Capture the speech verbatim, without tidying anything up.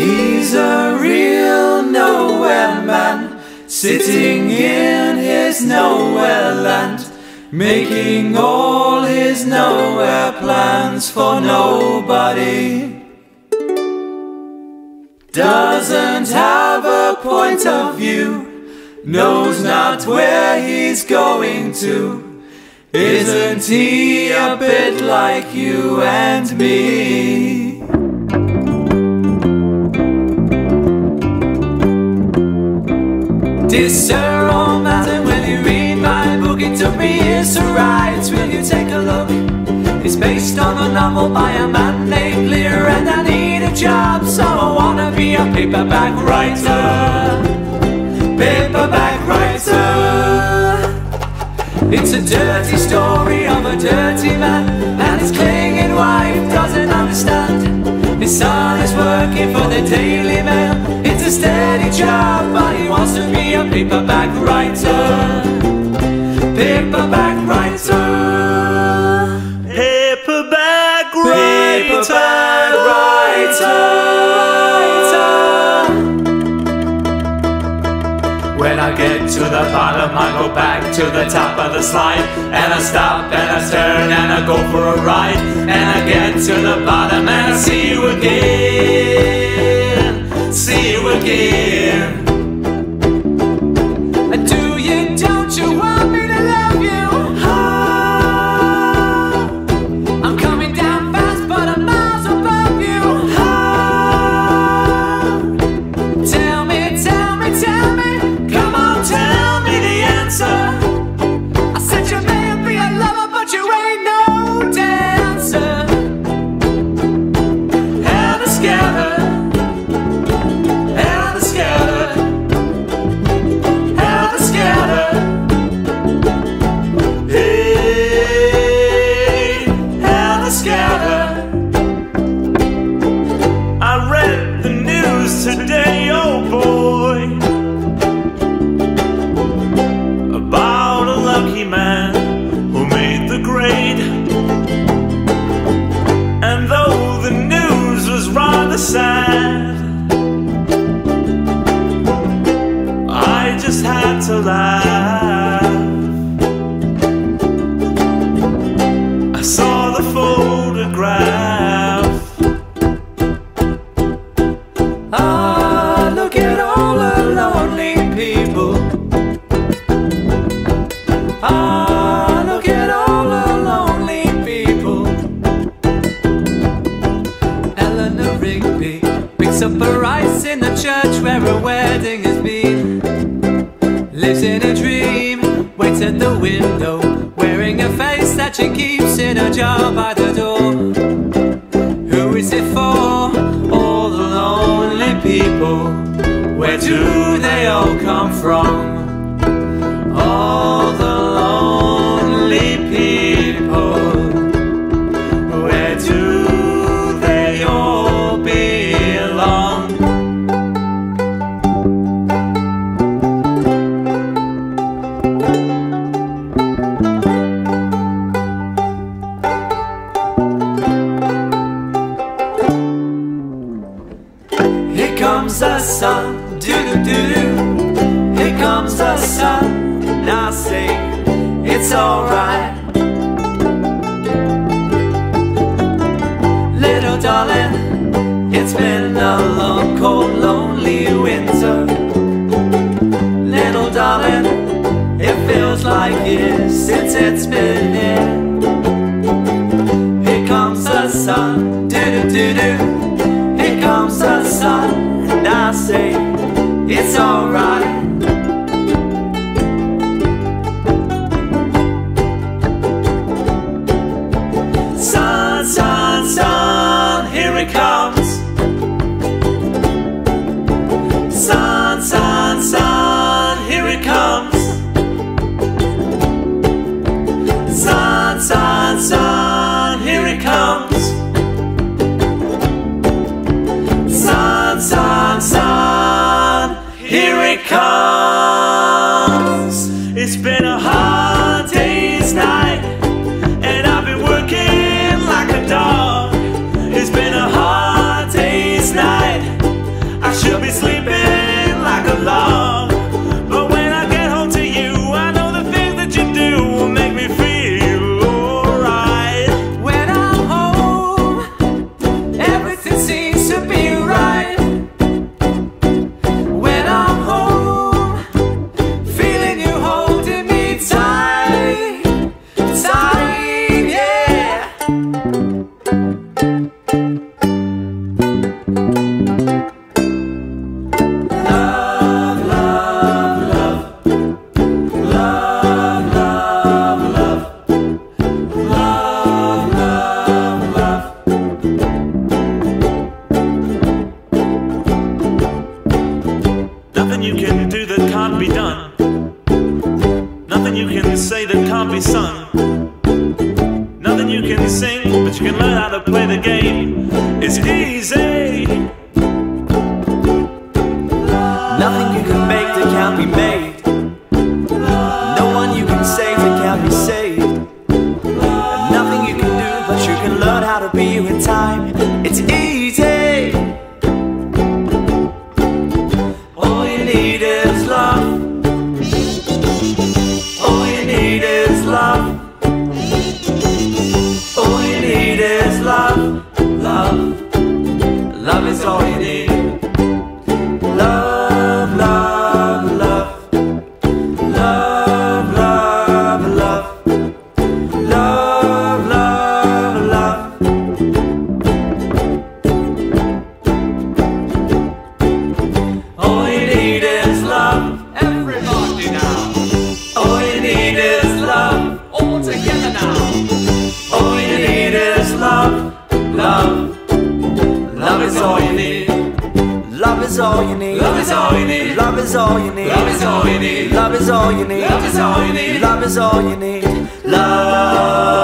He's a real nowhere man, sitting in his nowhere land, making all his nowhere plans for nobody. Doesn't have a point of view, knows not where he's going to. Isn't he a bit like you and me? Dear Sir, oh madam, will you read my book? It took me years to write, will you take a look? It's based on a novel by a man named Lear, and I need a job, so I wanna be a paperback writer. Paperback writer. It's a dirty story of a dirty man, and his clinging wife doesn't understand. His son is working for the Daily Mail. It's a steady job, but he wants to be a paperback writer. Paperback writer. Paperback writer. Paperback writer. When I get to the bottom, I go back to the top of the slide, and I stop and I turn and I go for a ride, and I get to the bottom and I see you again, see you again. Do you, don't you want me to love you? Ah, I'm coming down fast, but I'm miles above you. Ah, tell me, tell me, tell me. Tell me the answer. I said you may be a lover, but you ain't no dancer. Helter skelter, helter skelter, helter skelter. Hey, helter skelter. I read the news today, oh boy, about a lucky man who made the grade. And though the news was rather sad, I just had to laugh. I saw the photograph. Ah, look at all the lonely people. Ah, look at all the lonely people. Eleanor Rigby picks up a rice in the church where a wedding has been. Lives in a dream, waits at the window, wearing a face that she keeps in a jar by the door. Who is it for? All the lonely people. Where do they all come from? All the lonely people. Where do they all belong? Here comes the sun, doo-doo-doo-doo. Here comes the sun, and I say it's alright. Little darling, it's been a long, cold, lonely winter. Little darling, it feels like years since it's been here. Here comes the sun, doo-doo-doo-doo. Here comes the sun, and I say it's alright. Sun, sun, sun, here it comes. Sun, sun, sun, here it comes. Sun, sun, sun, here it comes. Sun, sun, sun, here it comes. It's been a hard day's night, and I've been working like a dog. It's been a hard day's night, learn how to play the game. It's easy. Nothing you can make that can't be made. No one you can save that can't be saved. And nothing you can do, but you can learn how to be with time. It's easy. All you need is love. All you need is love. All you need is love. Love. Love is all you need. Love, love, love. Love, love, love. Love, love, love. All you need is love. Everybody now. All you need is love. All together now. All you need is love. Love. Love is all you need. Love is all you need. Love is all you need. Love is all you need. Love is all you need. Love is all you need. Love is all you need. Love is all you need. Love.